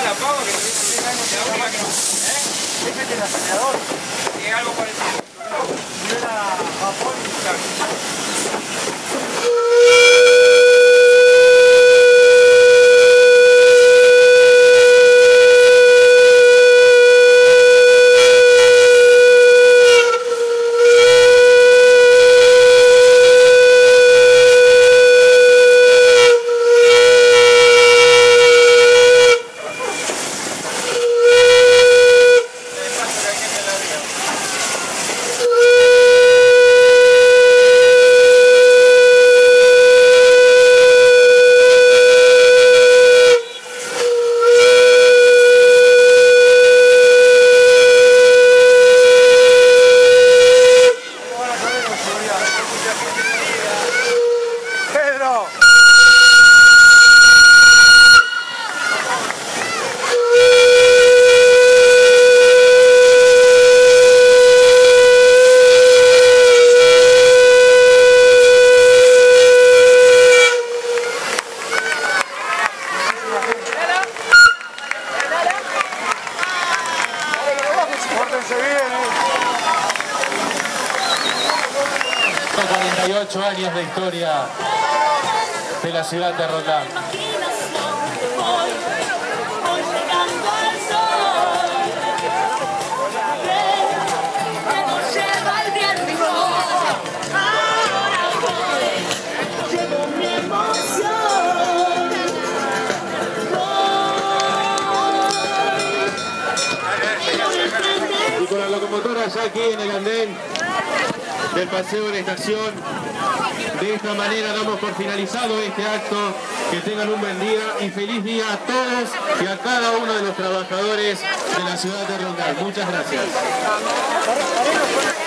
la pava que tiene años de agua que no. Ese que era saneador. Sí, algo parecido. Y era vapor y Pedro. Pórtense bien, 48 años de historia de la ciudad de Roldán. Y con la locomotora ya aquí en el andén del paseo de la estación, de esta manera damos por finalizado este acto. Que tengan un buen día y feliz día a todos y a cada uno de los trabajadores de la ciudad de Roldán. Muchas gracias.